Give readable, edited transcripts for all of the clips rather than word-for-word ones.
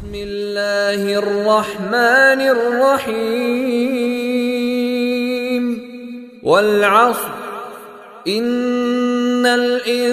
Bismillahir Rahmanir Rahim. Wal 'asr. Innal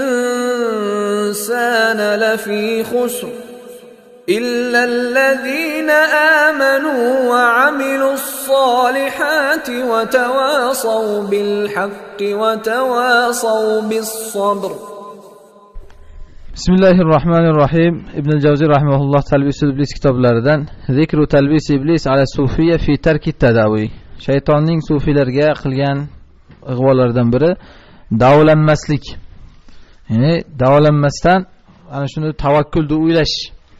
insana lafi khusr. إلا الذين آمنوا وعملوا الصالحات وتواصوا بالحق وتواصوا بالصبر. بسم الله الرحمن الرحيم. ابن الجوزي رحمه الله تلبيس إبليس kitoblardan ذكر تلبيس إبليس على الصوفية في ترك التداوي. Shaytonning sufilarga qilgan ig'volaridan biri davolanmaslik. Ya'ni davolanmasdan ana shuni tavakkulni o'ylash.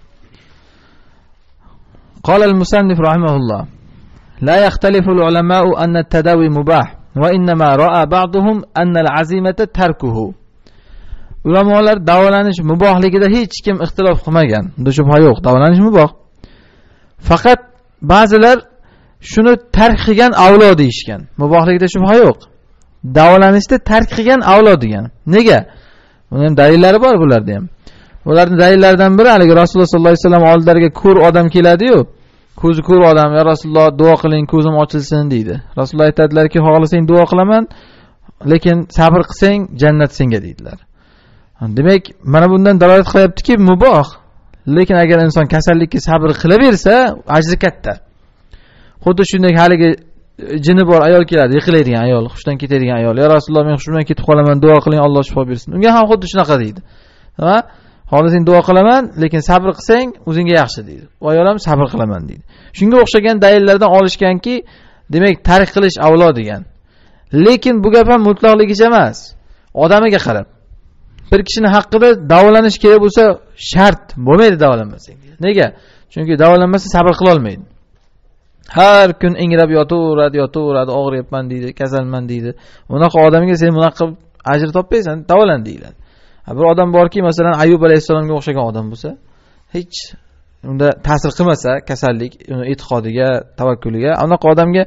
قال المصنف رحمه الله لا يختلف العلماء أن التداوي مباح وإنما رأى بعضهم أن العزيمة تركه. Ulamolar davolanish mubohligida hech kim ixtilof qilmagan. Bunda shubha yo'q, davolanish muboh. Faqat ba'zilar shuni tark qilgan avlo deyishgan. Mubohligida shubha yo'q. Davolanishni tark qilgan avlo degan. Nega? Buni ham dalillari bor bularda ham. Ularning dalillaridan biri haligi Rasululloh sollallohu alayhi vasallam oldilariga ko'r odam keladi-yu, ko'zi ko'r odam, "Ya Rasululloh, duo qiling, ko'zim ochilsin" deydi. Rasululloh aytadilar-ki, "Xohlasang duo qilaman, lekin sabr qilsang jannat senga" deydilar. Demak, mana bundan dalolat qilyaptiki, muboh. Lekin agar inson kasallikka sabr qilaversa, ajri katta. Xuddi shunday haligi jini bor ayol keladi, yiqilaydigan ayol, hushdan ketadigan ayol. "Ya Rasululloh, men hushimdan ketib qolaman, duo qiling, Alloh shifo bersin." Unga ham xuddi shunaqa deydi. Ha? Xohlasang duo qilaman, lekin sabr qilsang o'zingga yaxshi deydi. Va ayol ham sabr qilaman deydi. Shunga o'xshagan dalillardan olishganki, demak, tark qilish avlo degan. Lekin bu gap ham mutlaqligicha emas. Odamiga qarab. Bir kishining haqqida davolanish kerak bo'lsa, shart bo'lmaydi davolanmasang. Nega? Chunki davolanmasa sabr qila olmaydi. Har kun ingrab yotaveradi, og'riyapman deydi, kasalman deydi. Unaqa odamga sen bunaqa ajr topmaysan, davolan deyiladi. Bir odam borki, masalan, Ayyub alayhisalomga o'xshagan odam bo'lsa, hech unda ta'sir qilmasa kasallik, uni e'tiqodiga, tavakkuliga, unaqa odamga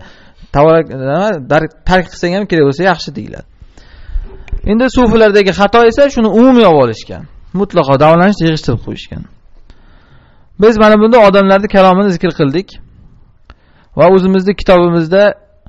tark qilsang ham kerak bo'lsa yaxshi deyiladi. Endi sufilardagi xato esa shuni umumiy olib olishgan. Mutlaqo davolanishni yig'ishtirib qo'yishgan. Biz mana bunda odamlarning kalomini zikr qildik va o'zimizning kitobimizda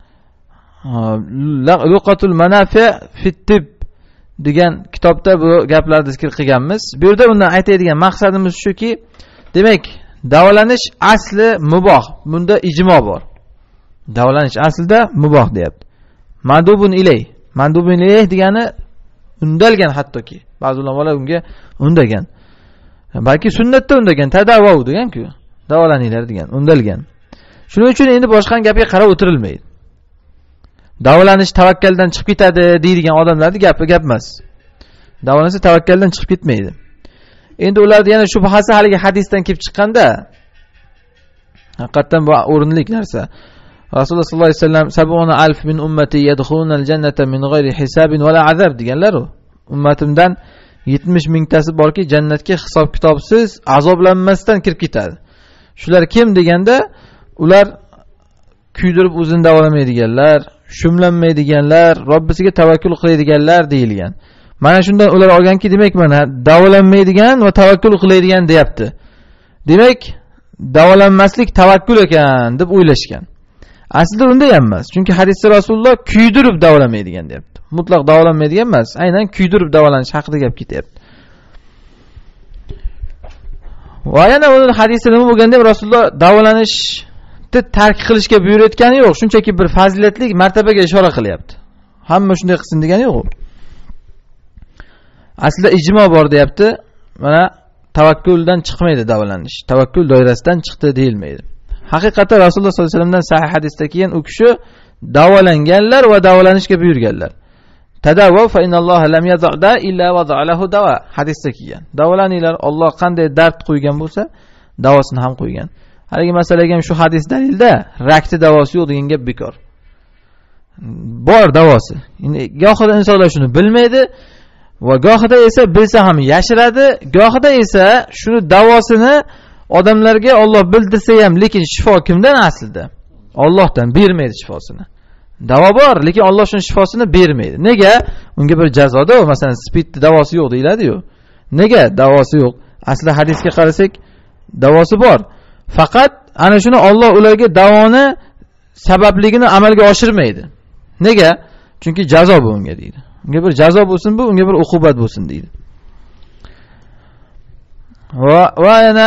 Luqatul Manafi fit Tibb degan kitobda bu gaplarni zikr qilganmiz. Bu yerda undan aytadigan maqsadimiz shuki, demak, davolanish asli muboh. Bunda ijmo bor. Davolanish aslida muboh deyapti. Mandubun ilay. Mandubun ilay degani undalgan hattoki. Ba'zi ulamolar unga undagan. Balki sunnatda undagan, tadavvu degan-ku. Davolaninglar degan, undalgan. Shuning uchun endi boshqa gapga qarab o'tirilmaydi. Davolanish tavakkaldan chiqib ketadi deydigan odamlarning gapi gap emas. Davolansa tavakkaldan chiqib ketmaydi. Endi ularda yana shubhasi haligi hadisdan kelib chiqqanda, haqiqatan bu o'rinli narsa. Rasululloh sollallohu alayhi vasallam 70,000 min ummati yadkhulunal jannata min g'ayri hisabin wala azab deganlar u. Ummatimdan 70 mingtasi borki, jannatga hisob kitobsiz, azoblanmasdan kirib ketadi. Shular kim deganda, ular kuydirib o'zini davolamaydiganlar, shumlanmaydiganlar, Robbisiga tavakkul qiladiganlar deyilgan. Mana shundan ular olganki, demak, mana davolanmaydigan va tavakkul qiladigan deyapti. Demak, davolanmaslik tavakkul ekan deb o'ylashgan. Aslida unda ham emas. Chunki hadisda Rasululloh kuydirib davolamaydigan deyapti. Mutlaq davolanmaydigan emas, aynan kuydirib davolanish haqida gap ketyapti. Va yana uning hadisida nima bo'lganda ham Rasululloh davolanish tark qilishga buyurayotgani yo'q, shunchaki bir fazilatli martabaga ishora qilyapti. Hamma shunday qilsin degani yo'q. Aslida ijmo bor deyapti. Mana tavakkuldan chiqmaydi davolanish. Tavakkul doirasidan chiqdi deyilmaydi. Haqiqatan Rasululloh sollallohu alayhi vasallamdan sahih hadisda kelgan u kishi davolanganlar va davolanishga buyurganlar. Tadavvu fa innalloha lam yad'da illa wada'a lahu dawa hadisda kelgan. Davolaninglar, Alloh qanday dard qo'ygan bo'lsa, davosini ham qo'ygan. Haligi masalaga ham shu hadis dalilda rakni davosi yo'q degan gap bekor. Bor davosi. Endi gohida insonlar shuni bilmaydi va gohida esa bilsa ham yashiradi, gohida esa shuni davosini odamlarga Alloh bildirsa ham, lekin shifo kimdan aslida? Allohdan bermaydi shifosini. Davo bor, lekin Alloh shuni shifosini bermaydi. Nega? Unga bir jazoda, masalan, spid davosi yo'q deyiladi-yu. Nega davosi yo'q? Aslida hadisga qarasak, davosi bor. Faqat ana shuni Alloh ularga davoni sababligini amalga oshirmaydi. Nega? Chunki jazo bu unga deydi. Unga bir jazo bo'lsin bu, unga bir uqubat bo'lsin deydi. Va yana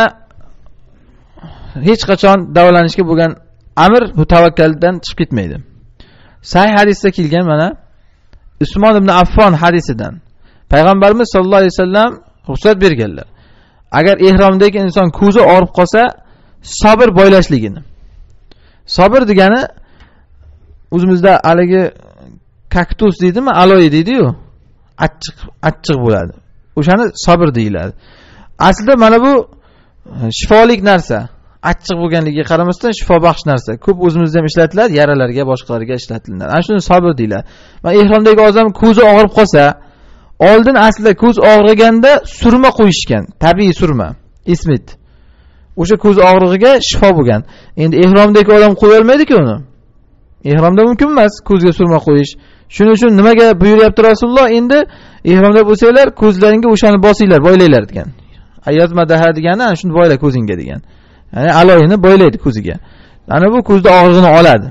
hech qachon davolanishga bo'lgan amr bu tavakkaldan chiqib ketmaydi. Sahih hadisda kelgan mana Usmon ibn Affon hadisidan Payg'ambarimiz sollallohu alayhi vasallam ruxsat berganlar. Agar ihromdagi inson ko'zi og'rib qolsa, sabr boylashligini. Sabr degani o'zimizda haligi kaktus deydimi, aloe deydi-yu, achchiq bo'ladi. O'shani sabr deyiladi. Aslida mana bu shifolik narsa. Achchiq bo'lganligiga qaramasdan shifobaxsh narsa. Ko'p o'zimizda ham ishlatiladi, yaralarga, boshqalarga ishlatiladi. Ana shuni sabr deyiladi. Va ihromdagi odam ko'zi og'rib qolsa, oldin aslida ko'z og'riganda surma qo'yishgan, tabiiy surma, ismit. O'sha ko'z og'rig'iga shifo bo'lgan. Endi ihromdagi odam qo'ya olmaydi-ku uni. Ihromda mumkin emas ko'zga surma qo'yish. Shuning uchun nimaga buyuryapti Rasululloh? Endi ihromda bo'lsanglar, ko'zlaringga o'shani bosinglar, boylaylar degan. Ayazmadaha degani ana shuni boyla ko'zingga degan. Ya'ni aloyini boylaydi ko'ziga. Ana bu ko'zda og'rig'ini oladi.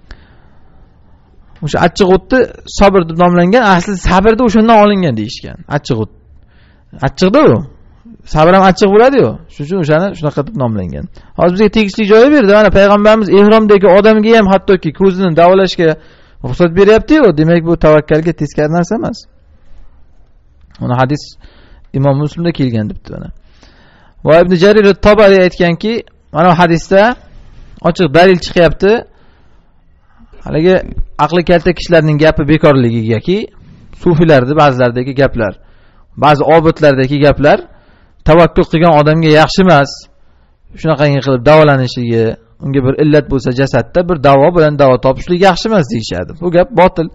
O'sha achchiq o'tni sabr deb nomlangan, asli sabrda o'shandan olingan deyishgan. Achchiq o't. Achchiqda u. Sabr ham achchiq bo'ladi-yu. Shuning uchun o'shani shunaqa deb nomlangan. Hozir bizga tegishli joyi berdi. Mana payg'ambarimiz ihromdagi odamga ham hattoki ko'zini davolashga ruxsat beryapti-yu. Demak bu tavakkalga teskari narsa emas. Uni hadis Imom Muslimda kelgan debdi mana. Va Ibn Jarir at-Tabari aytganki, mana bu hadisda ochiq dalil chiqyapti. Haligi aqli kalta kishilarning gapi bekorligigaki, sufiylarning ba'zilaridagi gaplar, ba'zi obidlardagi gaplar tavakkul qilgan odamga yaxshi emas. Shunaqangi qilib davolanishligi, unga bir illat bo'lsa jasadda bir davo bilan davo topishlik yaxshi emas deyshadi. Bu gap botil.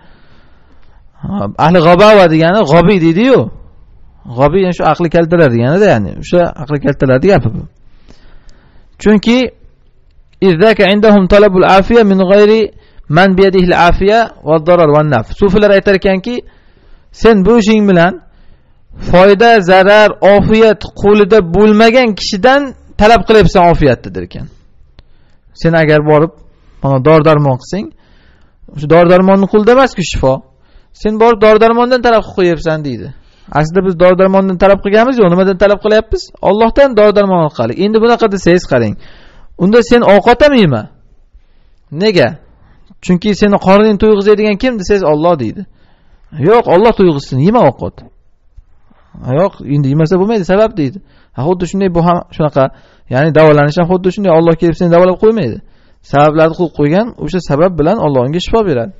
Ahli g'abava degani g'obiy deydi-yu. G'obiy yani shu aqli kaltalar deganida, ya'ni o'sha aqli kaltalarning gapi bu. Chunki izdaka indahum talabul afiya min g'ayri man biyadihi al-afiya va darar va naf. Sufilar aytar ekanki, sen bu ishing bilan foyda, zarar, ofiyat qo'lida bo'lmagan kishidan talab qilyapsan ofiyatni der ekan. Sen agar borib mana dori-darmon qilsang, o'sha dori-darmonning qo'lida emas-ku shifo. Sen borib dori-darmondan talab qilib qo'yapsan deydi. Aslida biz dori-darmondan talab qilganmiz yo'q, nimadan talab qilyapmiz? Allohdan dori-darmon orqali. Endi bunaqa desangiz qarang. Unda sen ovqat ham yema. Nega? Chunki seni qorning to'yg'izadigan kim desangiz Alloh deydi. Yo'q, Alloh to'yg'izsin, yema ovqat. Yo'q, endi yemasa bo'lmaydi, sabab deydi. Xuddi shunday bu ham shunaqa, ya'ni davolanish ham xuddi shunday. Alloh kelib seni davolab qo'ymaydi. Sabablarni qo'yib qo'ygan, o'sha sabab bilan Alloh unga shifo beradi.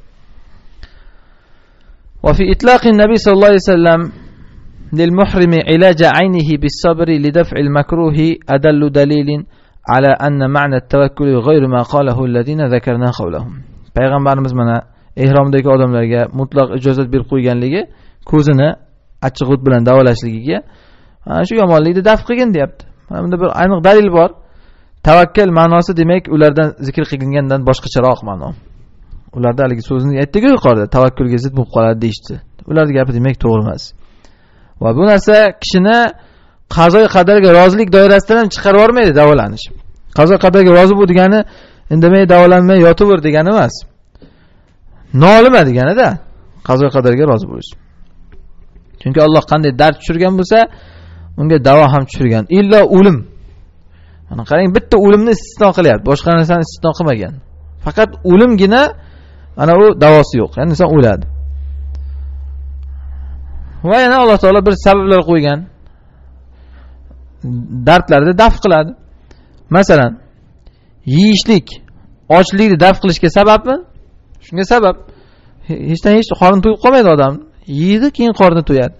Va fi itlaqin nabiy sallallohu alayhi vasallam lil muhrimi ilaja aynihi bis sabri li daf'il makruhi adallu dalilin ala anna ma'na at-tawakkul ghayru ma qalahu alladhina zakarna qawlahum. Payg'ambarimiz mana ihromdagi odamlarga mutlaq ijozat berib qo'yganligi ko'zini achchiq o't bilan davolashligiga ana shu yomonlikni daf qilgin deyapti. Mana bunda bir aniq dalil bor. Tavakkal ma'nosi demak ulardan zikr qilingandan boshqacharoq ma'no. Ularda haligi so'zni aytdik yuqorida, tavakkulga zid bo'lib qoladi deyshti. Ularning gapi demak to'g'ri emas. Va bu narsa kishini qazo qadarga rozilik doirasidan ham chiqarib yormaydi davolanish. Qazo qadarga rozi bo'l degani indamay davolanmay yotaver degani emas. Nolima degani-da, qazo qadarga rozi bo'lish. Chunki Alloh qanday dard tushirgan bo'lsa, unga davo ham tushirgan. Illo o'lim. Mana qarang, bitta o'limni istisno qilyapti, boshqa narsani istisno qilmagan. Faqat o'limgina ana u davosi yo'q. Ya'ni inson o'ladi. Va yana Alloh taolo bir sabablar qo'ygan. Dardlarni daf qiladi. Masalan, yeyishlik, ochlikni daf qilishga sababmi? Shunga sabab. Hechdan hech qorni to'yib qolmaydi odam. Yeydi, keyin qorni to'yadi.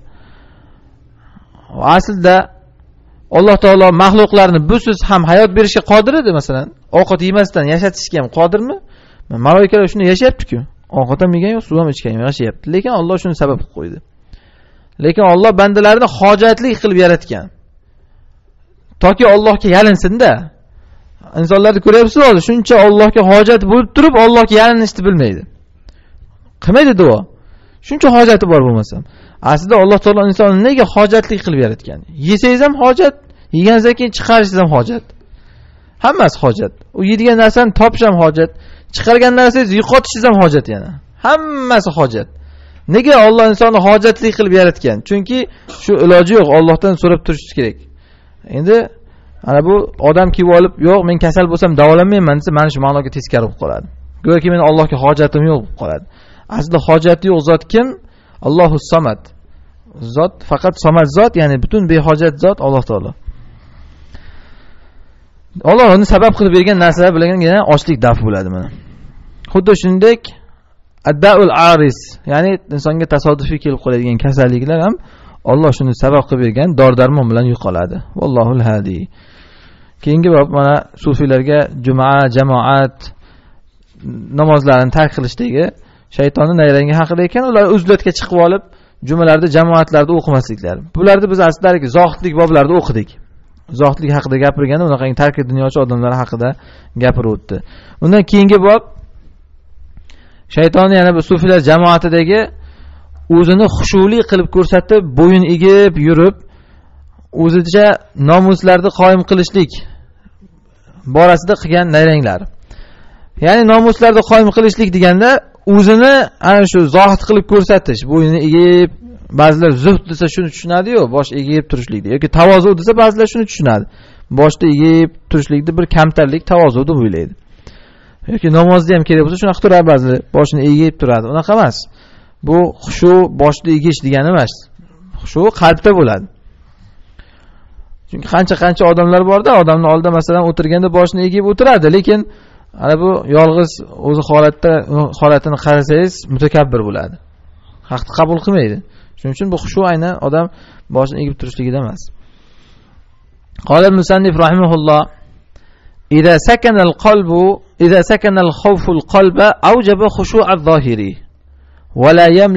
Aslida Alloh taolo mahluqlarni busiz ham hayot berishga qodir edi, masalan. Ovqat yemasdan yashatishga ham qodirmi? Malaikalar shuni yashayapti-ku. Ovqat ham yegan yo'q, suv ham ichgan yo'q, yashayapti. Lekin Alloh shuni sabab qilib qo'ydi. Lekin Alloh bandalarini hojatli qilib yaratgan. Toki Allohga yalinsin-da. Insonlarni ko'ryapsiz hozir, shuncha Allohga hojat bo'lib turib, Allohga yalinishni bilmaydi. Qilmaydi duo. Shuncha hojati bor bo'lmasam. Aslida Alloh taolo insonni nega hojatli qilib yaratgan? Yesangiz ham hojat, yeganingizdan keyin chiqarishingiz ham hojat. Hammasi hojat. U yeydigan narsani topish ham hojat, chiqargan narsangizni yo'qotishingiz ham hojat yana. Hammasi hojat. Nega Alloh insonni hojatli qilib yaratgan? Chunki shu iloji yo'q, Allohdan so'rab turish kerak. Endi ana bu odam kelib olib, yo'q, men kasal bo'lsam davolanmayman desa, mana shu ma'noga teskari bo'lib qoladi. Go'yoki men Allohga hojatim yo'q bo'lib qoladi. Aslida hojati yo'q zot kim? Allohus Samad. Zot faqat Samad zot, ya'ni butun behojat zot Alloh taolo. Alloh uni sabab qilib bergan narsalar bilangina ochlik daf bo'ladi mana. Xuddi shuningdek ad-da'ul aris, ya'ni insonga tasodifiy kelib qoladigan kasalliklar ham Alloh shuni sabab qilib bergan dori-darmon bilan yo'qoladi. Vallohul hadi. Keyingi bob mana sufiylarga juma, jamoat namozlarini tark qilishdagi shaytonning nayrangi haqida ekan, ular uzlatga chiqib olib, jumalarda, jamoatlarda o'qimasliklari. Bularni biz aslida zohidlik boblarida o'qidik. Zohidlik haqida gapirganda unaqa tarki dunyochi odamlar haqida gapirib o'tdi. Undan keyingi bob shaytonni yana bu sufiylar jamoatidagi o'zini xushuli qilib ko'rsatib, bo'yin egib yurib, o'zicha nomuslarni qoyim qilishlik borasida qilgan nayranglar. Ya'ni nomuslarni qoyim qilishlik deganda o'zini ana shu zohid qilib ko'rsatish, bo'yini egib, ba'zilar zuhd desa shuni tushunadi-yu, bosh egib turishlikni, yoki tavozu desa ba'zilar shuni tushunadi. Boshni egib turishlikni bir kamtarlik, tavozu deb o'ylaydi. Yoki namozda ham kerak bo'lsa shunaqa turadi, ba'zilar boshini egib turadi. Unaqa emas. Bu xushu boshni egish degani emas. Xushu qalbda bo'ladi. Chunki qancha odamlar borda, odamning oldida masalan o'tirganda boshini egib o'tiradi, lekin ana bu yolg'iz o'zi holatini qarasangiz mutakabbir bo'ladi. Haqni qabul qilmaydi. Shuning uchun bu xushu aynan odam boshini egib turishligida emas. Qala musannif rahimahulloh: "Idza sakana al-khawfu al-qalba awjaba khushu'a adh-dhahiri wa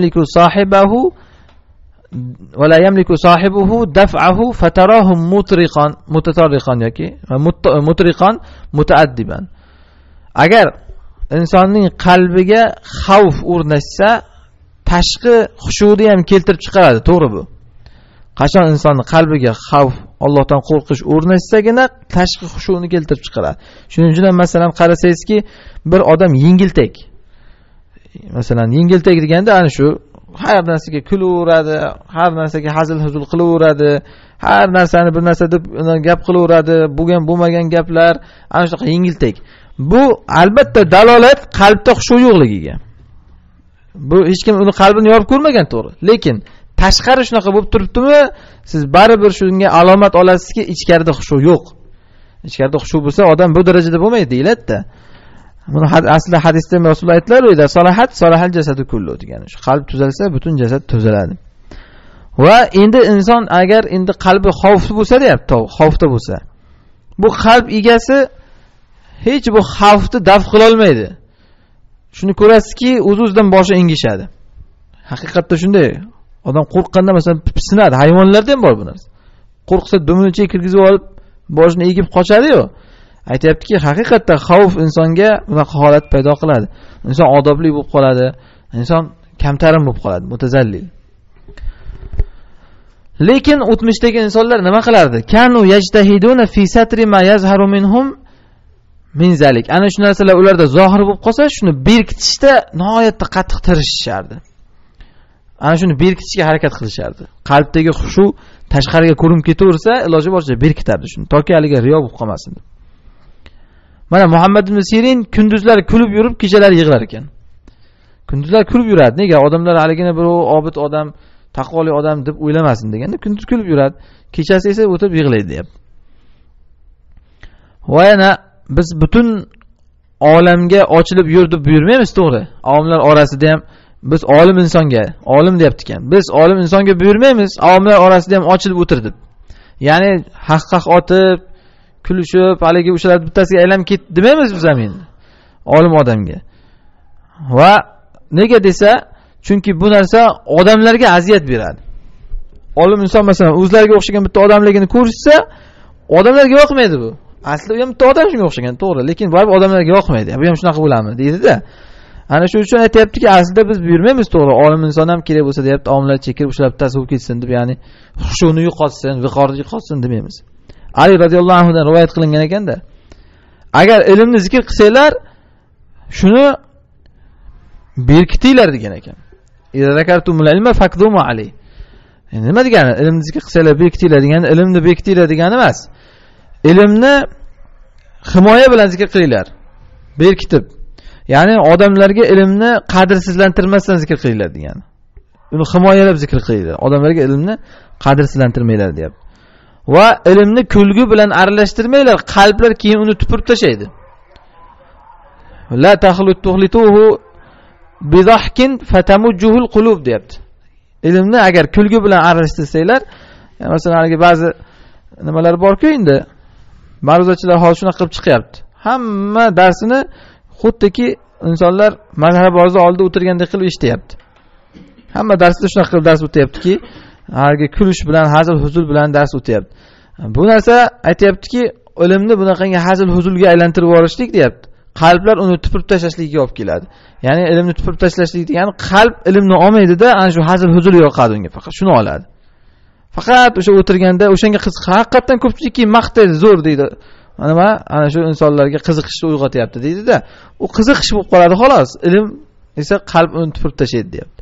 la yamliku sahibuhu daf'ahu fatarahu mutatarriqan yoki mutriqan mutaaddiban." Agar insonning qalbiga xavf o'rnashsa, tashqi xushuni ham keltirib chiqaradi, to'g'ri bu. Qachon insonning qalbiga xavf, Allohdan qo'rqish o'rnashsagina tashqi xushuni keltirib chiqaradi. Shuning uchun ham masalan qarasangizki, bir odam yengiltek. Masalan, yengiltek deganda ana shu har narsaga kulaveradi, har narsaga hazil-huzul qilaveradi, har narsani bir narsa deb gap qilaveradi, bo'lmagan gaplar, ana shunaqa yengiltek. Bu albatta dalolat qalbda xushu yo'qligiga. Bu hech kim uni qalbini yopib ko'rmagan, to'g'ri. Lekin tashqari shunaqa bo'lib turibdimi, siz baribir shunga alomat olasizki, ichkarida xushu yo'q. Ichkarida xushu bo'lsa, odam bu darajada bo'lmaydi, deyiladi-da. Buni aslida hadisda Rasululloh aytdilar-ku, salahal jasadu kullu degani. Shu qalb tuzalsa, butun jasad tuzaladi. Va endi inson agar endi qalbi xavfli bo'lsa, deyapti, xavfda bo'lsa, bu qalb egasi hech bu xavfni daf qila olmaydi. Shuni ko'rasizki, o'z-o'zidan boshi engishadi. Haqiqatda shunday. Odam qo'rqqanda masalan sinadi, hayvonlarda ham bor bu narsa. Qo'rqsa dumini ichiga kirgizib olib, boshini egib qochadi-yu. Aytayaptiki, haqiqatda xavf insonga bunaqa holat paydo qiladi. Inson odobli bo'lib qoladi, inson kamtarin bo'lib qoladi, mutazallil. Lekin o'tmishdagi insonlar nima qilardi? Kanu yajtahiduna fi satri ma yazharu minhum min zalik. Ana shu narsalar ularda zohir bo'lib qolsa, shuni berkitishda nihoyatda qattiq tirishishardi. Ana shuni berkitishga harakat qilishardi. Qalbdagi xushu tashqariga ko'rinib ketaversa, iloji boricha berkitardi shuni, toki haliga riyo bo'lib qolmasin. Mana Muhammad ibn Sirin kunduzlar kulib yurib, kechalar yig'lar ekan. Kunduzlar kulib yuradi. Nega? Odamlar haligina bir obid odam, taqvoli odam deb o'ylamasin deganda kunduz kulib yuradi, kechasi esa o'tib yig'laydi, deyapti. Va yana biz butun olamga ochilib yurib buyurmaymiz, to'g'ri? Avomlar orasida ham biz olim insonga, olim deyapti ekan. Biz olim insonga buyurmaymiz, avomlar orasida ham ochilib o'tir deb. Ya'ni haq otib, kulishib, haligi o'shalar bittasiga aylanib ketdi demaymiz biz ham endi. Olim odamga. Va nega desa, chunki bu narsa odamlarga aziyat beradi. Olim inson masalan o'zlariga o'xshagan bitta odamligini ko'rishsa, odamlarga yoqmaydi bu. Aslida u ham bitta odam shunga o'xshagan, to'g'ri, lekin bu odamlarga yoqmaydi. Bu ham shunaqa bo'ladimi, deydi-da. Ana shu uchun aytayaptiki, aslida biz buyurmaymiz, to'g'ri, olim inson ham kerak bo'lsa deyapti, omlar chekib o'shalar bittasi bo'lib ketsin deb, ya'ni xushuni yo'qotsin, viqorni yo'qotsin demaymiz. Ali radhiyallohu anhu dan rivoyat qilingan ekanda, agar ilmni zikr qilsanglar shuni berkitinglar degan ekan. Zakartumul ilma faqdumu alayh. Nima degani? Ilmni zikr qilsanglar berkitinglar degani ilmni berkitinglar degani emas. Ilmni himoya bilan zikr qilinglar. Berkitib. Ya'ni odamlarga ilmni qadrsizlantirmasdan zikr qilinglar degani. Uni himoyalab zikr qilinglar. Odamlarga ilmni qadrsizlantirmanglar deyapti. Va ilmni kulgi bilan aralashtirmanglar, qalblar keyin uni tupurib tashlaydi. La tahlituhu bidahkin fatamujjuhul qulub deyapti. Ilmni agar kulgi bilan aralashtirsanglar, masalan, haliga ba'zi nimalar bor-ku, endi ma'ruzachilar hozir shunaqa qilib chiqyapti. Hamma darsini xuddiki insonlar mazhabozda oldida o'tirgandek qilib eshityapti. Hamma darsda shunaqa qilib dars o'tyaptiki, haliga kulish bilan, hazil huzul bilan dars o'tyapti. Bu narsa aytayaptiki, ilmni bunaqangi hazil huzulga aylantirib yuborishlik deyapti. Qalblar uni tupurib tashlashligiga olib keladi. Ya'ni ilmni tupurib tashlashlik degani qalb ilmni olmaydi-da, ana shu hazil huzul yoqadi unga, faqat shuni oladi. Faqat o'sha o'tirganda o'shanga qiziq. Haqiqatan ko'pchilikki maqtaydi, zo'r deydi. Nima? Ana shu insonlarga qiziqishni uyg'otyapti deydi-da. U qiziqish bo'lib qoladi xolos. Ilm esa qalb uni tupurib tashlaydi deyapti.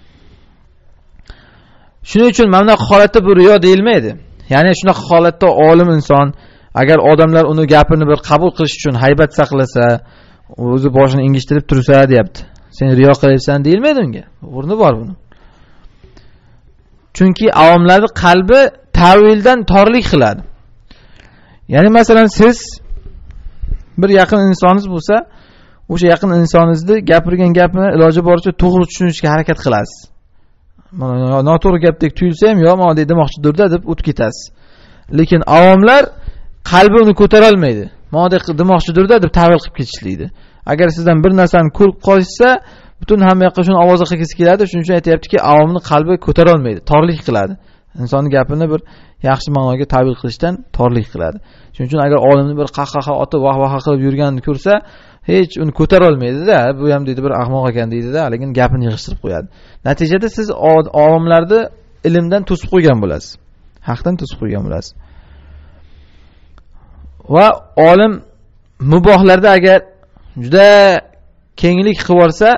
Shuning uchun mana bu holatda bu riyo deyilmaydi. Ya'ni shunaqa holatda olim inson agar odamlar uni gapini bir qabul qilish uchun haybat saqlasa, o'zi boshini engishtirib tursa deyapti. Sen riyo qilyapsan deyilmaydi unga. O'rni bor buni. Chunki avomlarning qalbi ta'vildan torlik qiladi. Ya'ni masalan siz bir yaqin insoningiz bo'lsa, o'sha yaqin insoningizni gapirgan gapini iloji boricha to'g'ri tushunishga harakat qilasiz. Mana noto'g'ri gapdek tuyulsa ham, "Yo'q, men deb demoqchidir-da" deb o'tib ketasiz. Lekin avomlar qalbi uni ko'tara olmaydi. Modek demoqchidir-da deb ta'vil qilib ketishlaydi. Agar sizdan bir narsani ko'rib qolsa, butun hamma yoqqa shuni ovoz qilgisi keladi. Shuning uchun aytayaptiki, avomning qalbi ko'tara olmaydi, torlik qiladi. Insonning gapini bir yaxshi ma'noga ta'vil qilishdan torlik qiladi. Shuning uchun agar olimni bir qahqaha otib vah-vaha qilib yurganini ko'rsa, hech uni ko'tara olmaydi-da. Bu ham deydi bir ahmoq ekan deydi-da, lekin gapini yig'ishtirib qo'yadi. Natijada siz avomlarni ilmdan to'sib qo'ygan bo'lasiz. Haqdan to'sib qo'ygan bo'lasiz. Va olim mubohlarda agar juda kenglik qilib olsa,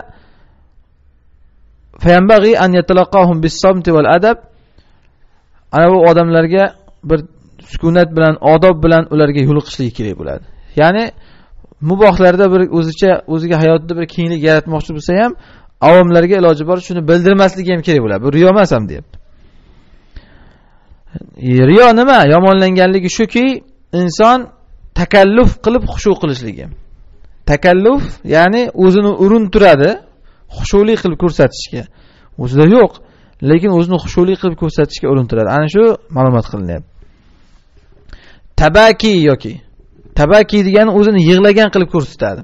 fayambaghi an yatalaqahum bis-samti wal adab, ana bu odamlarga bir sukunat bilan, odob bilan ularga yo'liqishligi kerak bo'ladi. Ya'ni mubohlarda bir o'ziga hayotda bir kenglik yaratmoqchi bo'lsa ham, avomlarga iloji bor shuni bildirmasligi ham kerak bo'ladi. Bu riyo emas ham deyapti. Riyo nima? Yomonlanganligi shuki, inson takalluf qilib xushu qilishligi. Takalluf, ya'ni o'zini urintiradi, xushulik qilib ko'rsatishga. O'zida yo'q, lekin o'zini xushulik qilib ko'rsatishga urintiradi. Ana shu ma'lumot qilinyapti. Tabaki yoki tabaki degani o'zini yig'lagan qilib ko'rsatadi.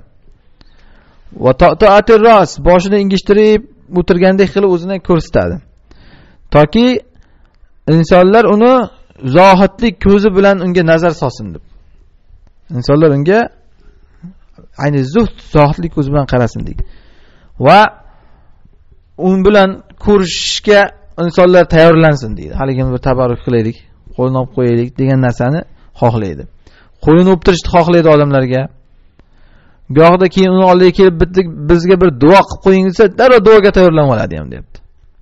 Va ta'atir ras, boshini engishtirib o'tirgandek qilib o'zini ko'rsatadi. Toki insonlar uni zohidlik ko'zi bilan unga nazar solsin deb. Insonlar unga ayni zohidlik ko'zi bilan qarasin deydi. Va un bilan ko'rishga insonlar tayyorlansin deydi. Haligi bir tabarruk qilaylik, qo'lni olib qo'yaylik degan narsani xohlaydi. Qo'lini o'ptirishni xohlaydi odamlarga. Go'yoqda keyin uni oldiga kelib bizga bir duo qilib qo'ying desa, darrov duoga tayyorlanib oladi ham deyapti.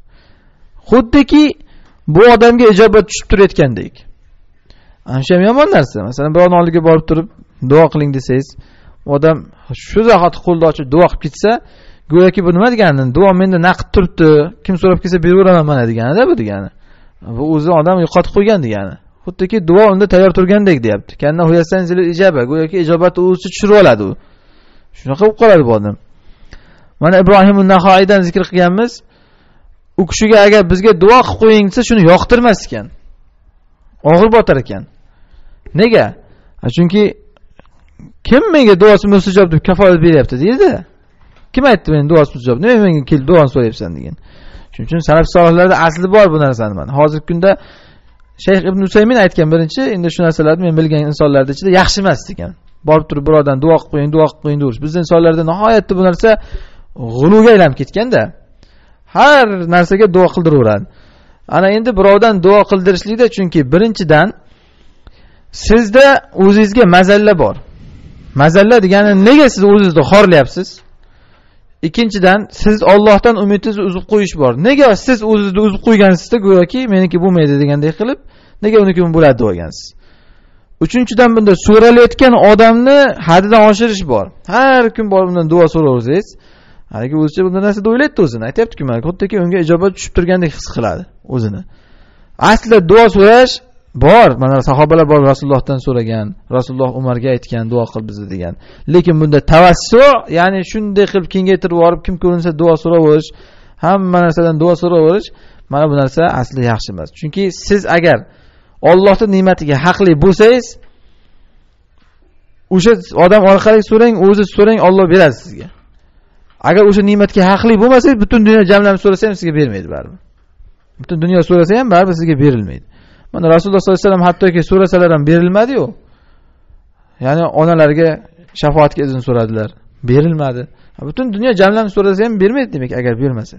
Xuddiki bu odamga ijobat tushib turayotgandek. Ana shu ham yomon narsa. Masalan, birovning oldiga borib turib duo qiling desangiz, odam shu zahoti qo'lni ochib duo qilib ketsa, go'yoki bu nima degani? Duo menda naqd turibdi, kim so'rab kelsa beraveraman mana degani-da bu degani. Bu o'zi odam yo'qotib qo'ygan degani. Xuddiki duo unda tayyor turgandek deyapti. Kanna huyasan zil ijaba, go'yoki ijobat o'zi tushirib oladi u. Shunaqa bo'lib qoladi bu odam. Mana Ibrohim an-Nahoiydan zikr qilganmiz. U kishiga agar bizga duo qilib qo'ying desa, shuni yoqtirmas ekan. Og'ir botar ekan. Nega? Chunki kim menga duosi mustajob deb kafolat beryapti deydi. Kim aytdi men duosi mustajob? Nima menga kelib duoni so'rayapsan degan. Shuning uchun salaf solihlarda asli bor bu narsani mana. Hozirgi kunda Shayx Ibn Usaymin aytgan birinchi, endi shu narsalarni men bilgan insonlarning ichida yaxshi emas ekan. Borib turib birodan duo qilib qo'ying, duo qilib qo'ying derish. Bizning insonlarda nihoyatda bu narsa g'uluga aylanib ketganda. Har narsaga duo qildiraveradi. Ana endi birovdan duo qildirishlikda chunki birinchidan sizda o'zingizga mazalla bor. Mazalla degani nega siz o'zingizni xorlayapsiz? Ikkinchidan, siz Allohdan umidingizni uzib qo'yish bor. Nega siz o'zingizni uzib qo'ygansizda, go'yoki meniki bo'lmaydi degandek qilib, nega uniki bo'ladi deb olgansiz? Uchinchidan, bunda so'ralayotgan odamni haddidan oshirish bor. Har kun borib undan duo so'raversangiz, haligi o'zicha bunday narsada o'ylaydi o'zini. Aytayapti-ku, mana xuddiki unga ijobat tushib turgandek his qiladi o'zini. Aslida duo so'rash bor. Mana sahobalar bor, Rasulullohdan so'ragan, Rasululloh Umarga aytgan, duo qil bizni degan. Lekin bunda tavassu, ya'ni shunday qilib kengaytirib borib, kim ko'rinsa duo so'raverish, hamma narsadan duo so'raverish, mana bu narsa aslida yaxshi emas. Chunki siz agar Allohning ne'matiga haqli bo'lsangiz, o'sha odam orqali so'rang, o'zingiz so'rang, Alloh beradi sizga. Agar o'sha ne'matga haqli bo'lmasangiz, butun dunyo jamlanib so'rasa ham sizga bermaydi baribir. Butun dunyo so'rasa ham baribir sizga berilmaydi. Mana Rasululloh sollallohu alayhi vasallam hattoki so'rasalar ham berilmadi-yu. Ya'ni onalarga shafoatga izn so'radilar, berilmadi. Butun dunyo jamlanib so'rasa ham bermaydi demak, agar bermasa.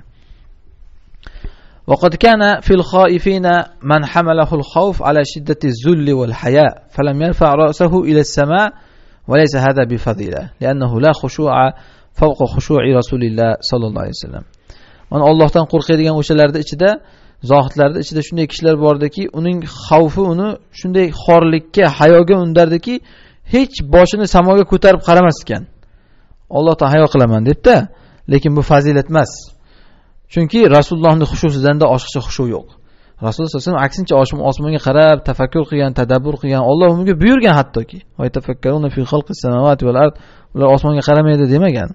وقد كان في الخائفين من حمله الخوف على شدة الذل والحياء فلم يرفع رأسه إلى السماء وليس هذا بفضيلة لأنه لا خشوع فوق خشوع رسول الله صلى الله عليه وسلم. Mana Allohdan qo'rqadigan o'shalarda ichida, zohidlarda ichida shunday kishilar bordiki, uning xavfi uni shunday xorlikka, hayoga undardiki, hech boshini samoga ko'tarib qaramas ekan. Allohdan hayo qilaman debdi, lekin bu fazilat emas. Chunki Rasulullohning xushusidan-da oshiqcha xushu yo'q. Rasululloh sollallohu alayhi vasallam aksincha osmonga qarab, tafakkur qilgan, tadabbur qilgan, Alloh unga buyurgan hattoki. Va tafakkaruna fi xalqis samawati val ard. Ular osmonga qaramaydi demagan.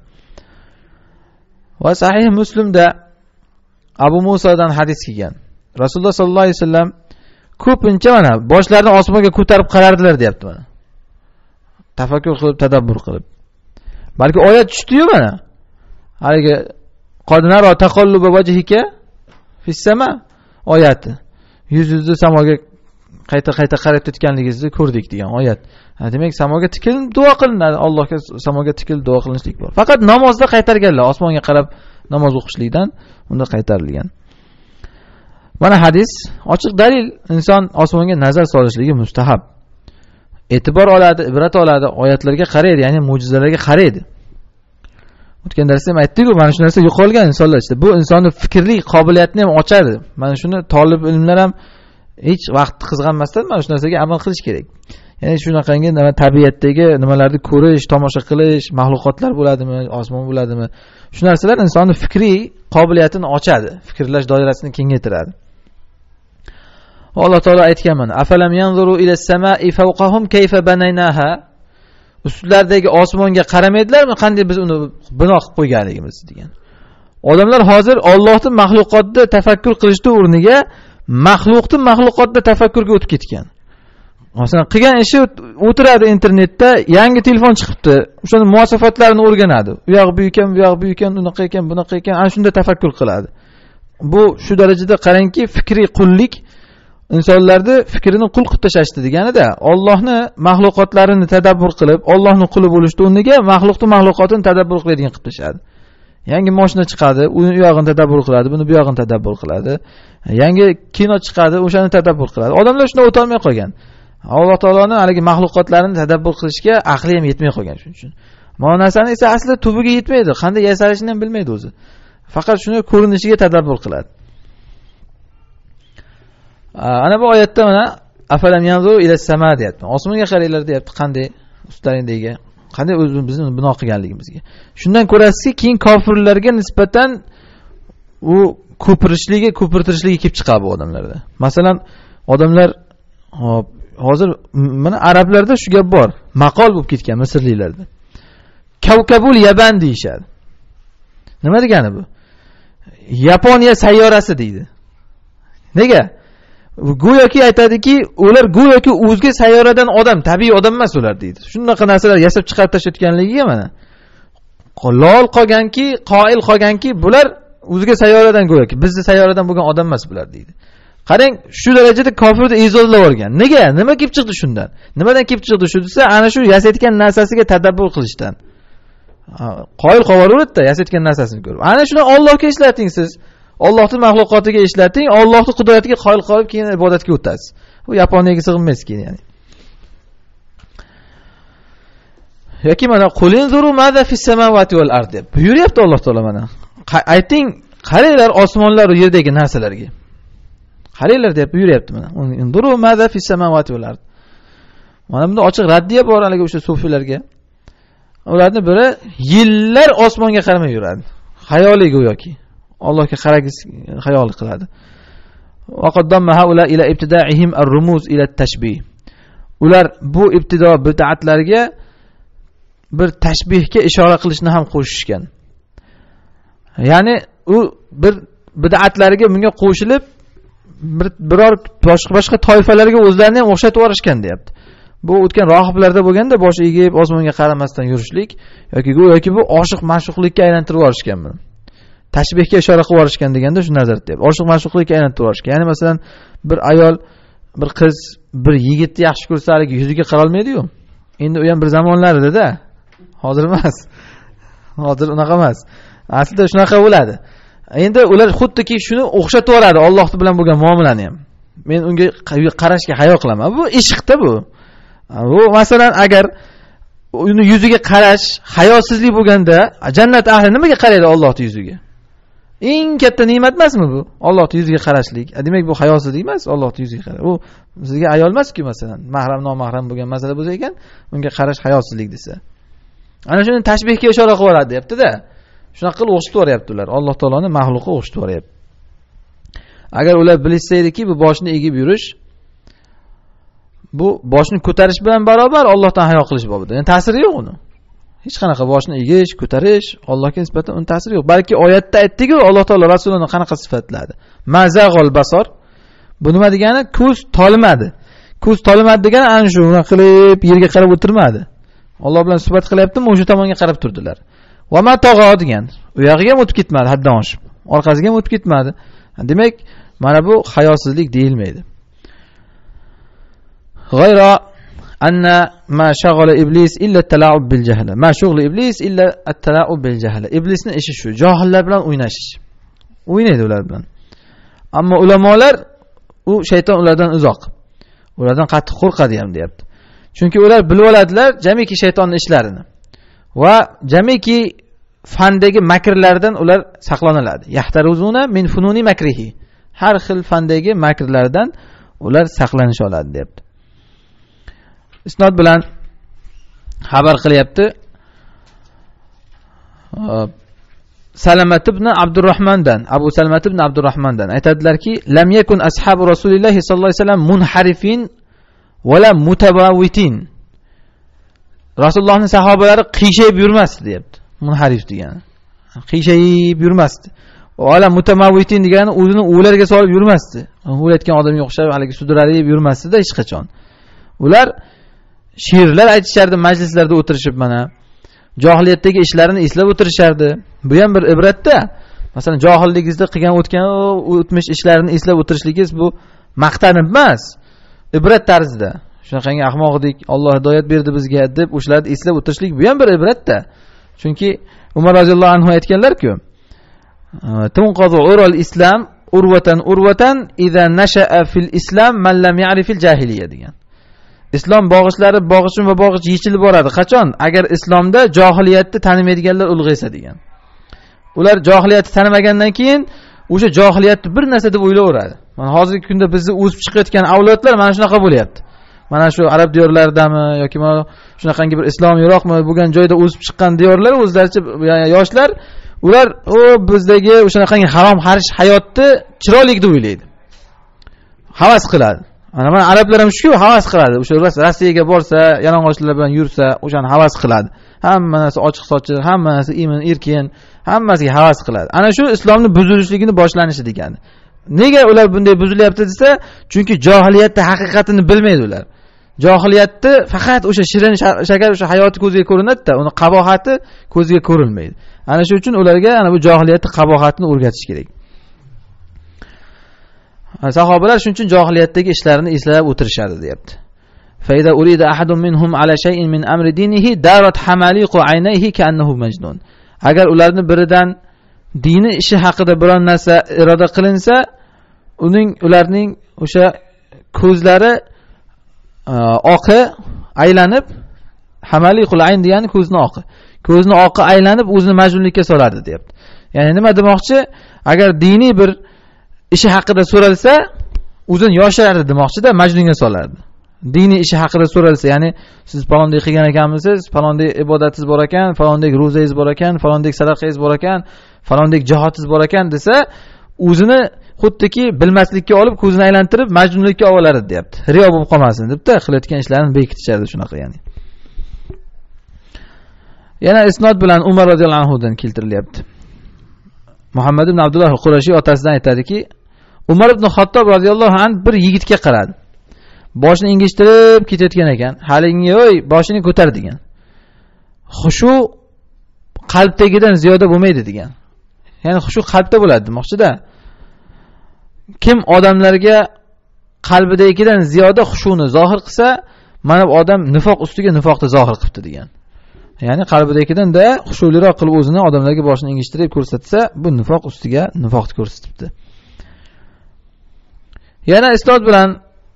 Va sahih Muslimda Abu Musodan hadis kelgan. Rasululloh sollallohu alayhi vasallam ko'pincha mana boshlarini osmonga ko'tarib qarardilar, deyapti mana. Tafakkur qilib, tadabbur qilib. Balki oyat tushdi-yu mana. Haligi qodnaro taqalluba wajhika fis sama oyati. Yuzingizni samoga qayta qarab tutganligingizni ko'rdik degan oyat. Demak, samoga tikilib duo qilinadi. Allohga samoga tikilib duo qilinishlik bor. Faqat namozda qaytarganlar, osmonga qarab namoz o'qishlikdan unda qaytarilgan. Mana hadis ochiq dalil, inson osmonga nazar solishligi mustahab. E'tibor oladi, ibrat oladi, oyatlarga qaraydi, ya'ni mo'jizalarga qaraydi. O'tgan darsda ham aytdik-ku, mana shu narsa yo'qolgan insonlar ichida. Bu insonning fikrlik qobiliyatini ham ochadi. Mana shuni talib ilmlar ham hech vaqt qizg'anmasdan mana shu narsaga amal qilish kerak. Ya'ni shunaqangi tabiatdagi nimalarni ko'rish, tomosha qilish, mahluqotlar bo'ladimi, osmon bo'ladimi? Shu narsalar insonning fikriy qobiliyatini ochadi, fikrlash doirasini kengaytiradi. Alloh taolo aytgan mana: "Afalam yanzuru ila as-sama'i fawqahum kayfa banaynaha?" Ustlaridagi osmonga qaramaydilarmi, qanday biz uni bino qilib qo'yganligimiz degan. Odamlar hozir Allohning mahluqotda tafakkur qilishning o'rniga mahluqotda tafakkurga o'tib ketgan. Masalan, qilgan ishi o'tiradi internetda, yangi telefon chiqibdi, o'shani muvasafatlarini o'rganadi. U yoq bu ekan, bu yoq bu ekan, unaqa ekan, bunaqa ekan, ana shunda tafakkur qiladi. Bu shu darajada qarangki, fikriy qullik insonlarni fikrini qul qilib tashlashdi degani-da, Allohni mahluqotlarini tadabbur qilib, Allohning quli bo'lishni o'rniga mahluqotini tadabbur qiladigan qilib tashadi. Yangi mashina chiqadi, uni u yog'ini tadabbur qiladi, buni bu yog'ini tadabbur qiladi. Yangi kino chiqadi, o'shani tadabbur qiladi. Odamlar shunday o'ta olmay qolgan. Alloh taoloning haligi mahluqotlarini tadabbur qilishga aqli ham yetmay qolgan shuning uchun. Mana narsani esa aslida tubiga yetmaydi, qanday yasalishini ham bilmaydi o'zi. Faqat shuni ko'rinishiga tadabbur qiladi. Ana bu oyatda mana afalam yanzuru ila sama deyapti. Osmonga qaranglar deyapti, qanday ustlaringdagi, qanday o'zimizni bino qilganligimizga. Shundan ko'rasizki, keyin kofirlarga nisbatan u ko'pirtirishligi kelib chiqadi bu odamlarda. Masalan, odamlar hozir mana arablarda shu gap bor, maqol bo'lib ketgan misrliklarda. Kavkabul Yaban deyshadi. Nima degani bu? Yaponiya sayyorasi deydi. Nega? Go'yoki aytadiki, ular go'yoki o'zga sayyoradan odam, tabiiy odam emas ular deydi. Shunaqa narsalar yasab chiqarib tashlayotganligiga mana lol qolganki, qoil qolganki, bular o'zga sayyoradan go'yoki, bizning sayyoradan bo'lgan odam emas bular deydi. Qarang, shu darajada kofirni e'zozlab olgan. Nega? Nima kelib chiqdi shundan? Nimadan kelib chiqdi shu desa, ana shu yasayotgan narsasiga tadabbur qilishdan. Qoyil qo'yaveradi-da, yasayotgan narsasini ko'rib. Ana shuni Allohga ishlating siz. Allohning mahluqotiga ishlating, Allohning qudratiga qoyil qolib keyin ibodatga o'tasiz. Bu Yaponiyaga sig'inmaysiz keyin, ya'ni. yoki mana qulinzuru madha fis samawati val ard deb buyuryapti Alloh taolo. Mana ayting, qaranglar osmonlar va yerdagi narsalarga. Qaranglar deb buyuryapti mana. Unzuru madha fis samawati val ard. Mana bunda ochiq raddiya bor haliga o'sha sufilarga. Ularning biri yillar osmonga qaramay yuradi. Xayoliy go'yoki. Allohga qaragis xayol qiladi. Va qaddamma haula ila ibtida'ihim ar-rumuz ila at-tashbih. Ular bu ibtido bid'atlarga bir tashbihga ishora qilishni ham qo'shishgan. Ya'ni u bir bid'atlarga bunga qo'shilib biror boshqa toifalarga o'zlarini ham o'xshatib yorishgan deyapti. Bu o'tgan rohiblarda bo'lganda boshi egib osmonga qaramasdan yurishlik yoki bu oshiq ma'shuqlikka aylantirib yorishgan buni. Tashbihga ishora qilib yorishgan deganda shu nazar deyapti. Oshiq ma'shuqlikka aylantirib yorishgan. Ya'ni masalan bir ayol, bir qiz bir yigitni yaxshi ko'rsa haligi yuziga qara olmaydi-yu. Endi u ham bir zamonlar edi-da. Hozir emas. Hozir unaqa emas. Aslida shunaqa bo'ladi. Endi ular xuddiki shuni o'xshatib yoradi Alloh bilan bo'lgan muomalani ham. Men unga qarashga hayo qilaman. Bu ishqda bu. Bu masalan agar uni yuziga qarash hayosizlik bo'lganda, jannat ahli nimaga qaraydi Allohning yuziga? Eng katta ne'mat emasmi bu? Allohning yuziga qarashlik. Demak bu hayosizlik emas, Allohning yuziga qarash. U sizga ayol emas-ku masalan, mahram nomahram bo'lgan masala bo'lsa ekan, unga qarash hayosizlik desa. Ana shuni tashbihga ishora qilib yoradi, deyapti-da. Shunaqa qilib o'xshatib yoryapti ular. Alloh taoloning mahluqi o'xshatib yoryapti. Agar ular bilsa ediki, bu boshni egib yurish bu boshni ko'tarish bilan barobar Allohdan hayo qilish bobida. Ya'ni ta'siri yo'q uni. Hech qanaqa boshni egish, ko'tarish Allohga nisbatan uni ta'siri yo'q. Balki oyatda aytdi-ku, Alloh taolo rasulini qanaqa sifatladi? Mazag'ol basor. Bu nima degani? Ko'z tolimadi. Ko'z tolimadi degani ana shu qilib yerga qarab o'tirmadi. Alloh bilan suhbat qilyaptimi, o'sha tomonga qarab turdilar. Va ma tog'o degan. U yog'iga ham o'tib ketmadi, haddan oshib. Orqasiga ham o'tib ketmadi. Demak, mana bu hayosizlik deyilmaydi. غير أن ما شغل إبليس إلا التلاعب بالجهل. ما شغل إبليس إلا التلاعب بالجهل. İblisning ishi shu, johillar bilan o'ynashish. O'ynaydi ular bilan. Ammo ulamolar u shayton ulardan uzoq. Ulardan qattiq qo'rqadi ham deyapti. Chunki ular bilib oladilar jamiki shaytonning ishlarini. Va jamiki fandagi makrlardan ular saqlaniladi. Yahtaruzuna min fununi makrihi. Har xil fandagi makrlardan ular saqlanish oladi deyapti. Isnod bilan xabar qilyapti. Salamat ibn Abdurrahmondan, Abu Salamat ibn Abdurrahmondan aytadilarki, "Lam yakun ashabu Rasulilloh sallallohu alayhi vasallam munharifin wala mutabawitin." Rasulullohning sahobalari qiyshayib yurmasdi, deyapti. Munharif degani. Qiyshayib yurmasdi. Wala mutamawitin degani o'zini o'larga solib yurmasdi. O'layotgan odamga o'xshab haligi sudralib yurmasdi-da hech qachon. Ular she'rlar aytishardi majlislarda o'tirishib, mana johiliyatdagi ishlarini eslab o'tirishardi. Bu ham bir ibratda. Masalan, johilligingizda qilgan o'tmish ishlarini eslab o'tirishligingiz bu maqtanib emas, ibrat tarzida. Shunaqangi ahmoq edik, Alloh hidoyat berdi bizga deb o'shalarni eslab o'tirishlik bu ham bir ibratda. Chunki Umar roziyallohu anhu aytganlar-ku, "Tunqazu ural islam urvatan idza nasha'a fil islam man lam ya'rifil jahiliyya" degan. Islom bog'ichlari va bog'ich yechilib boradi. Qachon? Agar islomda johiliyatni tanimaydiganlar ulg'aysa degan. Ular johiliyatni tanimagandan keyin o'sha johiliyatni bir narsa deb o'ylayveradi. Mana hozirgi kunda bizni o'sib chiqayotgan avlodlar mana shunaqa bo'lyapti. Mana shu arab diyorlaridami yoki mana shunaqangi bir islomiyroqmi bo'lgan joyda o'sib chiqqan diyorlar o'zlaricha yoshlar, ular bizdagi o'shanaqangi harom xarish hayotni chiroyli deb o'ylaydi. Havas qiladi. Mana arablar ham shu havas qiladi. O'sha Rossiyaga borsa, yalang'ochlar bilan yursa, o'shani havas qiladi. Hamma narsa ochiq sochiq, hamma narsa imin erkin, hammasiga havas qiladi. Ana shu islomning buzilishligini boshlanishi degani. Nega ular bunday buzilyapti desa, chunki johiliyatning haqiqatini bilmaydi ular. Johiliyatni faqat o'sha shirin shakar o'sha hayoti ko'zga ko'rinadi-da, uni qabohati ko'zga ko'rilmaydi. Ana shu uchun ularga ana bu johiliyatning qabohatini o'rgatish kerak. Sahobalar shuning uchun johiliyatdagi ishlarini eslab o'tirishadi, deyapti. Faida urida ahadun minhum ala shay'in min amri dinihi darat hamaliqu aynayhi ka'annahu majnun. Agar ularning biridan dini ishi haqida biron narsa iroda qilinsa, ularning o'sha ko'zlari oqi aylanib Hamaliqul ayn degani ko'zni oqi. Ko'zni oqi aylanib o'zini majnunlikka solardi, deyapti. Ya'ni nima demoqchi? Agar diniy bir ishi haqida so'ralsa, o'zini yoshirardi demoqchi-da, majnunga solardi. Diniy ishi haqida so'ralsa, ya'ni siz falondek qilgan ekanmisiz, falondek ibodatingiz bor ekan, falondek ro'zangiz bor ekan, falondek sadaqangiz bor ekan, falondek jihodingiz bor ekan desa, o'zini xuddiki bilmaslikka olib, ko'zini aylantirib majnunlikka oladi, deyapti. Riyo bo'lib qolmasin debda, qilayotgan ishlarini bekitishardi shunaqa, ya'ni. Yana isnod bilan Umar roziyallohu anhu dan keltirilyapti. Muhammad ibn Abdullah al-Qurashi otasidan aytadiki, Umar ibn Xattob roziyallohu anhu bir yigitga qaradi. Boshini engishtirib ketayotgan ekan. Halingi "Oy, boshini ko'tar" degan. Xushu qalbdagidan ziyoda bo'lmaydi degan. Ya'ni xushu qalbda bo'ladi demoqchi-da. Kim odamlarga qalbidagidan ziyoda xushuni zohir qilsa, mana bu odam nifoq ustiga nifoqni zohir qilibdi degan. Ya'ni qalbidagidan da xushuliroq qilib o'zini odamlarga boshini engishtirib ko'rsatsa, bu nifoq ustiga nifoqni ko'rsatibdi. Yana isnod bilan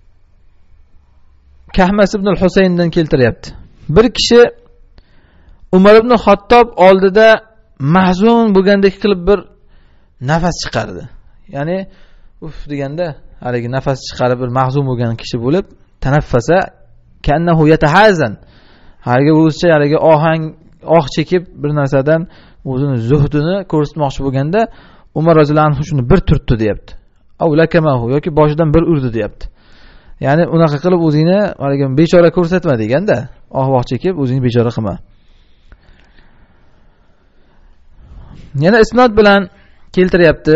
Kahmas ibn al-Husayndan keltiryapti. Bir kishi Umar ibn Xattob oldida mahzun bo'lgandek qilib bir nafas chiqardi. Ya'ni uf deganda, haligi nafas chiqarib bir mahzun bo'lgan kishi bo'lib, tanaffasa kannahu yatahazan. Haligi o'zicha haligi oh chekib bir narsadan o'zini zuhdini ko'rsatmoqchi bo'lganda, Umar roziyallohu anhu shuni bir turtdi, deyapti. Avlakamahu yoki boshidan bir urdi, deyapti. Ya'ni unaqa qilib o'zingni haligi bechora ko'rsatma deganda, oh chekib o'zingni bechora qilma. Yana isnod bilan keltiryapti.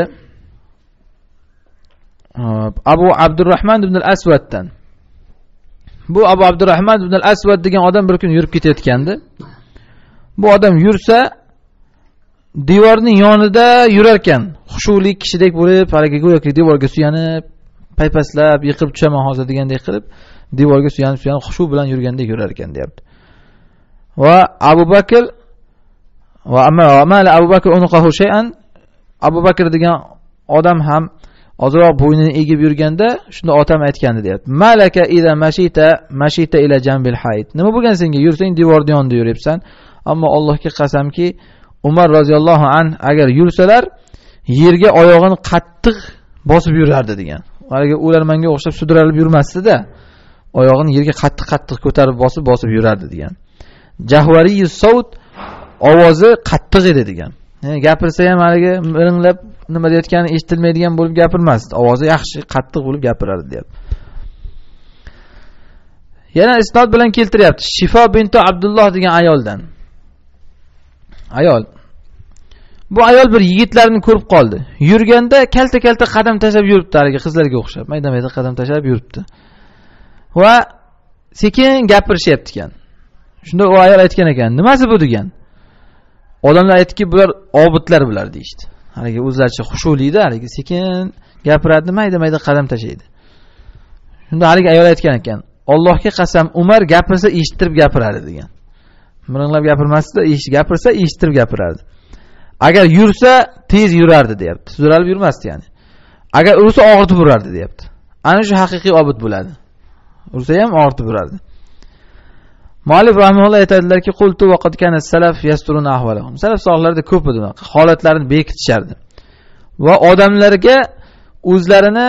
Abu Abdurrahman ibn al-Aswaddan. Bu Abu Abdurrahman ibn al-Aswad degan odam bir kun yurib ketayotgandi. Bu odam yursa, devorning yonida yurar ekan. Xushuli kishidek bo'lib, haligi go'yoki devorga suyanib, paypaslab, yiqib tushaman hozir degandek qilib, devorga suyanib xushu bilan yurgandek yurar ekan, deyapti. Va Abu Bakr va amala Abu Bakr unqahu shay'an. Abu Bakr degan odam ham ozroq bo'ynini egib yurganda, shunda otam aytgandi, deyapti. Malaka ila mashita ila jambil hayt. Nima bo'lgan senga? Yursang devorning yonida yuribsan. Ammo Allohga qasamki, Umar roziyallohu anhu agar yursalar, yerga oyog'ini qattiq bosib yurardi degan. Haligi o'larmanga o'xshab sudralib yurmasdi-da, oyog'ini yerga qattiq ko'tarib bosib yurardi degan. Jahvariyus savt, ovozi qattiq edi degan. Ya'ni gapirsa ham haligi miringlab nima deyotgani eshitilmaydigan bo'lib gapirmasdi. Ovozi yaxshi, qattiq bo'lib gapirardi, deyapti. Yana isnod bilan keltiryapti. Shifo binti Abdulloh degan ayoldan. Ayol. Bu ayol bir yigitlarni ko'rib qoldi. Yurganda kalta qadam tashlab yuribdi, haligi qizlarga o'xshab. Mayda qadam tashlab yuribdi. Va sekin gapirishyapti ekan. Shunda u ayol aytgan ekan, "Nimasi bu?" degan. Odamlar aytdiki, bular obidlar bular deydi. Haligi o'zlaricha xushuliydi, haligi sekin gapiradi, mayda qadam tashlaydi. Shunda haligi ayol aytgan ekan, "Allohga qasam, Umar gapirsa eshittirib gapiradi" degan. Miringlab gapirmasdi, gapirsa eshittirib gapirardi. Agar yursa tez yurardi, deyapti. Sudralib yurmasdi, ya'ni. Agar ursa og'ritib urardi, deyapti. Ana shu haqiqiy obid bo'ladi. Ursa ham og'ritib urardi. Muallif rahimahulloh aytadilarki, qultu va qad kana salaf yasturuna ahvalahum. Salaf solihlarda ko'p edi bunaqa holatlarni bekitishardi. Va odamlarga o'zlarini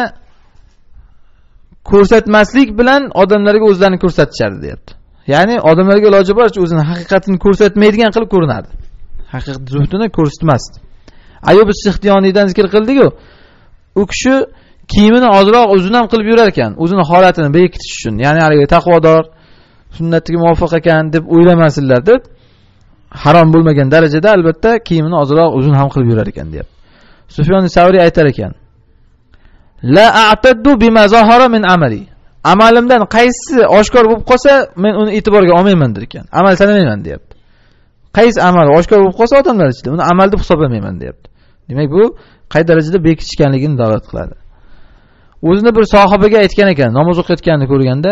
ko'rsatmaslik bilan odamlarga o'zlarini ko'rsatishardi, deyapti. Ya'ni odamlarga iloji boricha o'zini haqiqatini ko'rsatmaydigan qilib ko'rinardi. Haqiqat zuhdini ko'rsatmasdi. Ayyub as-Sixtiyoniydan zikr qildik-ku. U kishi kiyimini ozroq uzun ham qilib yurar ekan, o'zini holatini bekitish uchun. Ya'ni haligi taqvodor, sunnatiga muvofiq ekan deb o'ylamasinlar deb, harom bo'lmagan darajada albatta kiyimini ozroq uzun ham qilib yurar ekan, deyapti. Sufyon as-Savri aytar ekan: "La a'taddu bima zahara min amali." Amalimdan qaysi oshkor bo'lib qolsa, men uni e'tiborga olmayman der ekan. Amal sanamayman, deyapti. Qaysi amal oshkor bo'lib qolsa odamlar ichida, uni amal deb hisoblamayman, deyapti. Demak, bu qay darajada bekitishganligini dalolat qiladi. O'zini bir sohibiga aytgan ekan, namoz o'qiyotganini ko'rganda,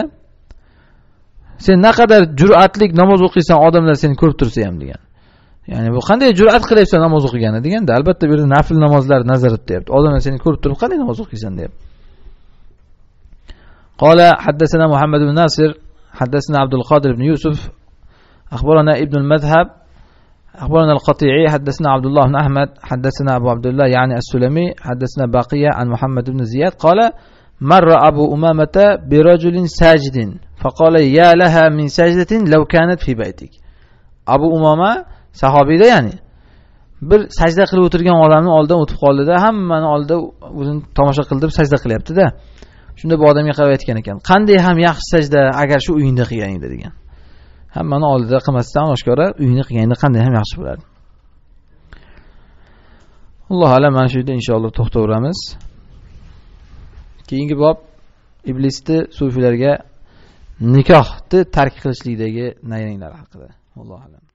"Sen naqadar jur'atlik namoz o'qiysan, odamlar seni ko'rib tursa ham" degan. Ya'ni bu qanday jur'at qilyapsan namoz o'qigani deganda, albatta bu yerda nafil namozlar nazorat deyapti. Odamlar seni ko'rib turib qanday namoz o'qiysan deyapti. Qala haddathana Muhammad ibn Nasir, haddathana Abdul Qadir ibn Yusuf, أخبرنا ابن المذهب أخبرنا القطيعي حدثنا عبد الله بن أحمد حدثنا أبو عبد الله يعني السلمي حدثنا باقية عن محمد بن زياد قال مر أبو أمامة برجل ساجد فقال يا لها من سجدة لو كانت في بيتك. Abu Umama sahobiyda, ya'ni bir sajda qilib o'tirgan odamning oldidan o'tib qoldida, hammani oldida o'zini tomosha qilib sajda qilyapti-da. Shunda bu odamga qarab aytgan ekan, qanday ham yaxshi sajda agar shu uyingda qilganingda degan. Hammani oldida qilmasdan oshkora uyingda qilganingda qanday ham yaxshi bo'lardi. Alloh alam, mana shu yerda inshaalloh to'xtayveramiz. Keyingi bob iblisni sufilarga nikohni tark qilishlikdagi nayranglar haqida. Alloh alam.